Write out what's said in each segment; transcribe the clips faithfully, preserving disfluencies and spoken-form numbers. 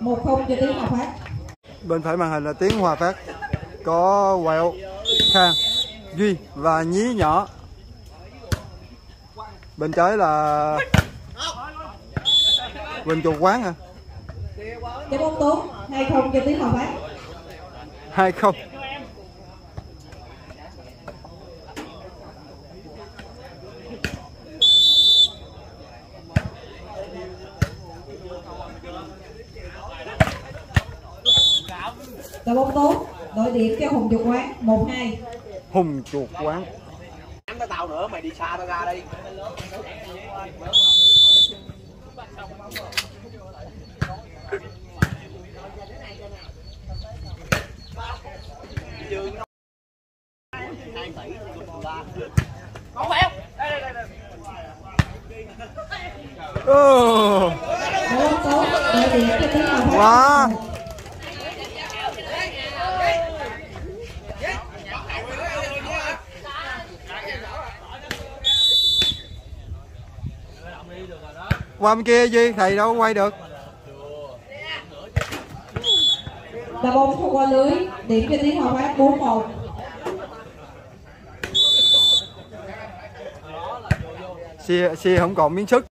một không cho Tiến Hòa Phát. Bên phải màn hình là Tiến Hòa Phát, có Quẹo, Khang, Duy và Nhí Nhỏ. Bên trái là Quỳnh Chuột Quán hả? Trái bóng tốt, hai không cho Tiến Hòa Phát. hai không. Đội bóng tốt, đội điểm cho Hùng Chuột Quán một hai. Hùng Chuột Quán. Nhắm tao nữa, mày đi xa tao ra đi. Không phải không? Đây đây đây. Oh. Đội bóng tốt, đội điểm cho Tiến Hòa Phát. Wow. Qua bên kia Duy, thầy đâu quay được. Đá bóng không qua lưới, điểm cho Tiến Hòa Phát bốn một. Xia, xia không còn miếng sức.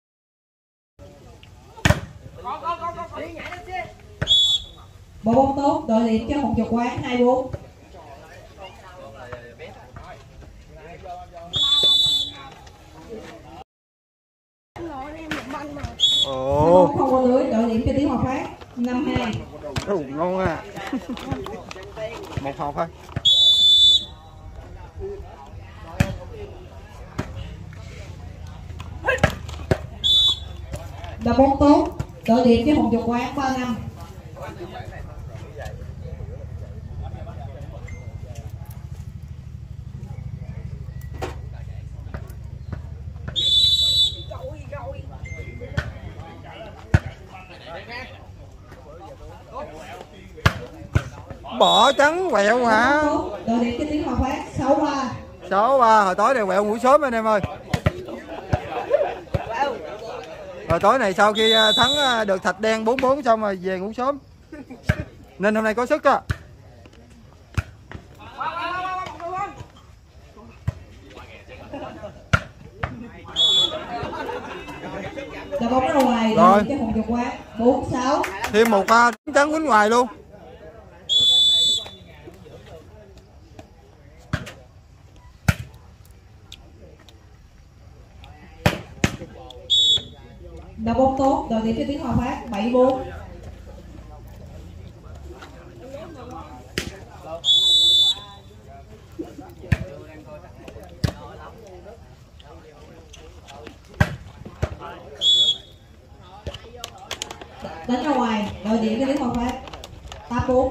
Bộ bóng tốt, đội điểm cho Hùng Chuột Quán hai bốn. Ồ. Không qua lưới, đội điểm cho Tiến Hòa Phát năm hai. Ồ, ngon à. Một hộp thôi. Đá bóng tốt, đội điểm cho Hùng Chuột Quán ba năm. Bỏ trắng Quẹo mà. Đội điểm cho Tiến Hòa Phát sáu ba. sáu ba, hồi tối này Quẹo ngủ sớm anh em ơi. Rồi tối này sau khi thắng được Thạch Đen bốn bốn xong rồi về ngủ sớm. Nên hôm nay có sức á. Đá bóng ra ngoài, rồi cho Hùng Chuột Quán bốn sáu. Thêm một pha trắng quýnh ngoài luôn. Đá bóng tốt, đội điểm cho Tiến Hòa Phát bảy bốn. Đánh ra ngoài, đội điểm cho Tiến Hòa Phát tám bốn.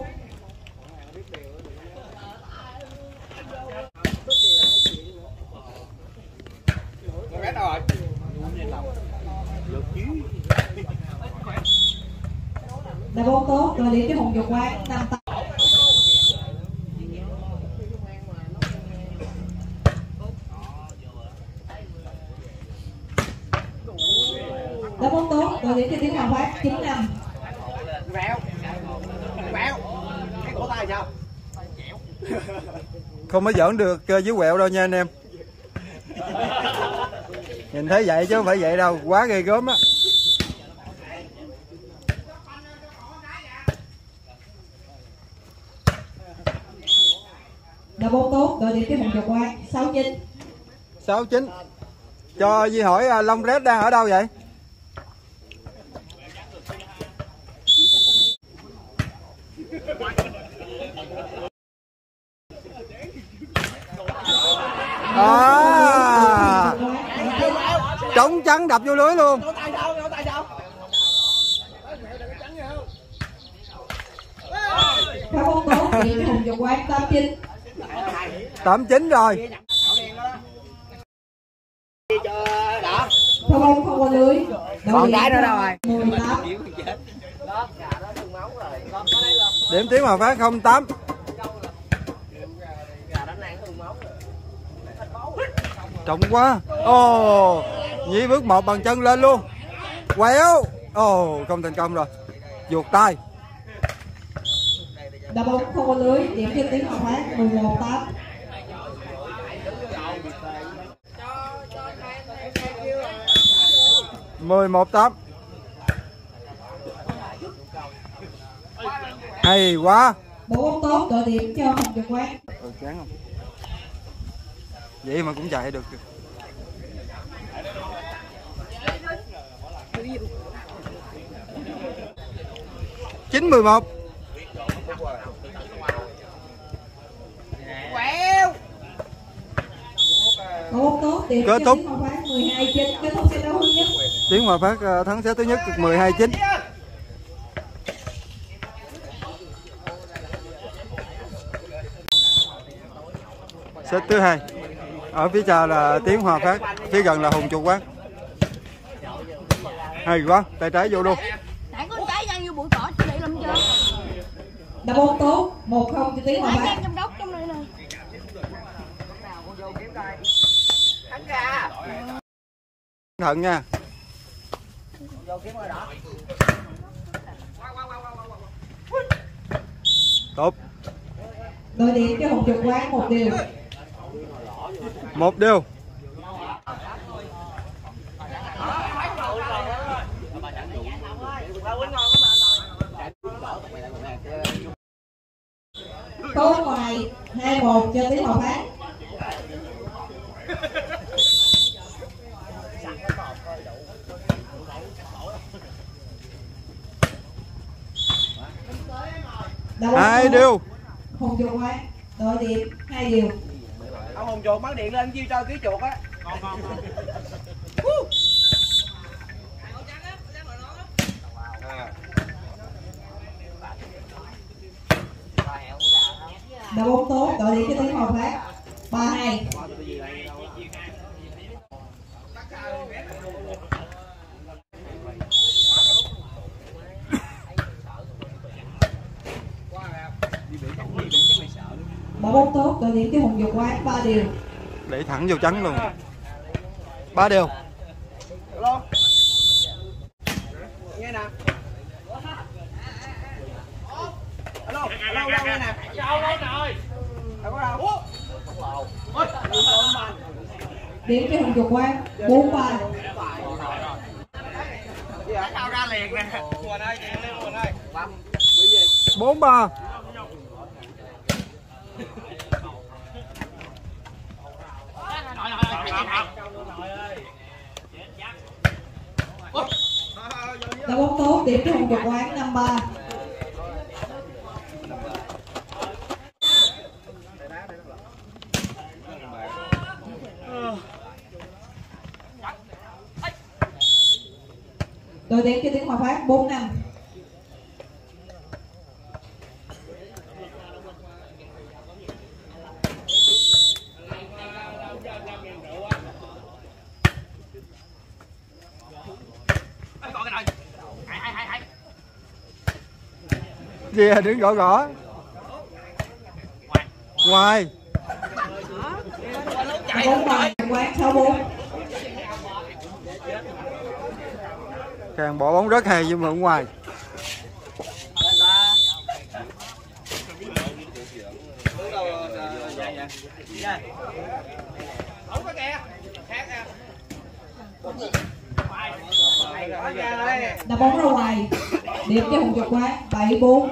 Đá bóng tốt, đội điểm cho Hùng Chuột Quán năm tám. Đá bóng tốt, đội điểm cho Tiến Hòa Phát chín năm. Không có giỡn được với Quẹo đâu nha anh em. Nhìn thấy vậy chứ không phải vậy đâu, quá ghê gớm á. Đá bóng tốt, đội điểm cho Hùng Chuột Quán sáu chín. sáu chín. Cho Duy hỏi Long Red đang ở đâu vậy? À, trống trắng đập vô lưới luôn. Đá bóng tốt, điểm cho Hùng Chuột Quán tám chín. tám chín rồi. Đá bóng không qua lưới. Còn cái nữa đâu rồi? mười tám. Điểm Tiến Hòa Phát không tám. Trọng quá. Ồ, oh, Nhí bước một bằng chân lên luôn. Quẹo. Ồ, oh, không thành công rồi. Vuột tay. Đá bóng không có lưới, điểm cho Tiến Hòa Phát mười một tám. mười một tám. Hay quá. Bộ bóng tốt, đội điểm cho Hồng Nhật Quán. Ừ, chán không? Vậy mà cũng chạy được. chín mười một. Bộ bóng tốt, điểm Kết cho thúc. Tiến Hòa Phát mười hai chín. Kết thúc trận đấu thứ nhất. Tiến Hòa Phát thắng set thứ nhất mười hai chín. Set thứ hai. Ở phía xa là Tiến Hòa Phát, phía gần là Hùng Chủ Quán. Hay quá, tay trái vô luôn. Nãy có trái văng vô bụi cỏ chị bị làm chưa? Đá bóng tốt, một không cho Tiến Hòa Nãy Phát. văng trong đốc trong này nè. Thận nha. Tốt. Đội điểm cho Hồng Nhật Quán một điều. Một điều. Tốt ngoài hai một cho Tiến Hòa Phát. Hai điều. Hồng Nhật Quán đội điểm hai điều. Ông Hùng chuột bắn điện lên chiêu cho ký chuột á. Ngon ngon. Đá bóng tốt, đội điểm cho Tiến Hòa Phát ba hai. Đá bóng tốt, đội điểm cho Hồng Nhật Quán ba điều. Để thẳng vô trắng luôn. Ba điều. Alo. Nghe nè. Alo, alo, alo nghe nè. Đâu đây rồi. Đâu có đâu. Ôi, Điểm cho Hồng Nhật Quán bốn ba. tao ra liền nè. Quỳnh ơi, chị lên Quỳnh ơi. bốn ba. Đá bóng tốt, điểm cho Hồng Nhật Quán năm ba. Đội điểm cho Tiến Hòa Phát bốn năm. Gì à, đứng gõ gõ. Ngoài. Bóng ngoài quán sáu bốn. Càng bỏ bóng rất hay nhưng mà ở ngoài. Đá bóng ra ngoài. Điểm cho Hồng Nhật Quán bảy bốn.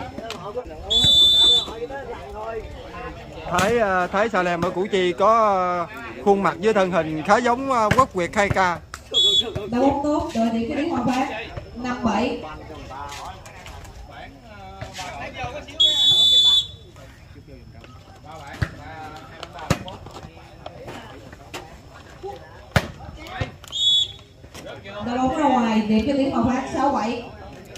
Thấy thấy Xà Lem ở Củ Chi có khuôn mặt với thân hình khá giống Quốc Việt hai K. Đá bóng tốt, đội điểm cho Tiến Hòa Phát năm bảy. Đá bóng ra ngoài, điểm cho Tiến Hòa Phát sáu bảy.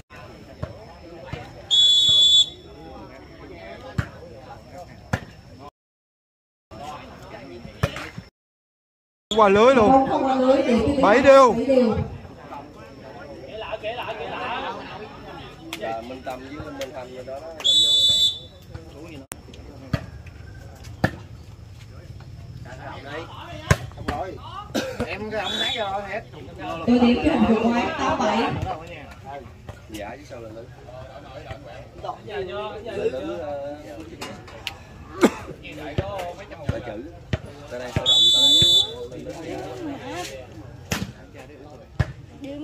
Qua lưới luôn. Bóng không qua lưới, điểm cho Tiến Hòa Bảy Phát điều. bảy điều. Giờ Minh Tâm với Minh Thanh như đó đó là vô rồi đó. Không lỗi. Em cái ông nãy giờ hết. Đội điểm cho Hồng Nhật Quán tám bảy. Dạ chứ sao là lớn. Lữ là chữ. Đây đây, khởi động tay. Điểm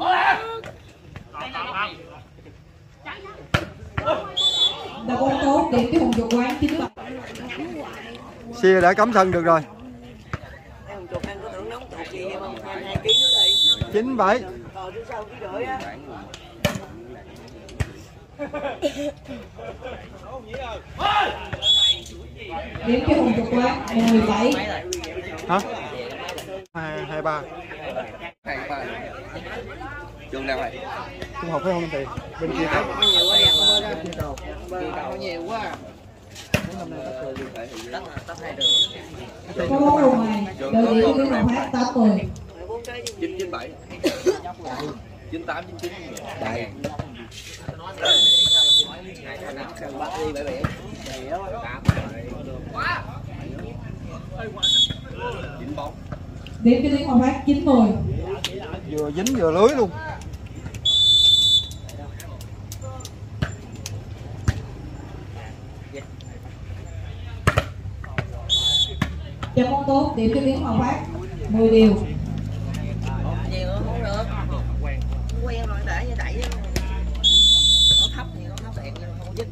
Đá bóng tốt điểm cho Hùng Dục Quán chín bảy. Xia đã cắm sân được rồi. chín bảy. Điểm cho Hùng Dục Quán mười bảy. Hả? hai hai ba. Hai ba. Trường nào vậy? Trung học phải không thì bên kia có nhiều quá, đẹp hơn đó. Bên cầu nhiều quá. Có bóng lùi này, đội điểm cho Hùng Hát tám mươi. chín chín bảy. chín tám chín chín. Đây. Chín bóng. Điểm cho Tiến Hùng Hát chín mươi. vừa dính vừa lưới luôn. Chăm bóng tốt điểm cho Tiến Hùng Hát mười điều. Nhiều không được. Quen rồi để như đẩy nó thấp thì nó thấp ẹn nhưng không có dính.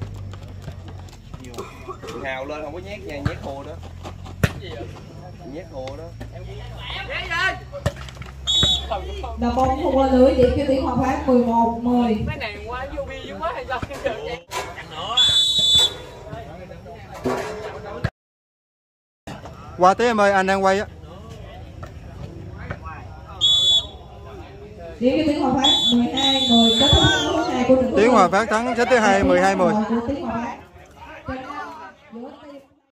Hào lên không có nhét nha, nhét khô đó. Nhét khô đó. Đá bóng không qua lưới điểm cho Tiến Hùng Hát mười một mười. Cái này quá vô bi dữ quá hay sao? Qua tí em ơi, anh đang quay á. Điểm cho Tiến Hùng Hát mười hai mười. Kết thúc thứ hai của trận. Tiến Hòa Phát thắng set thứ hai mười hai mười. Của Tiến Hòa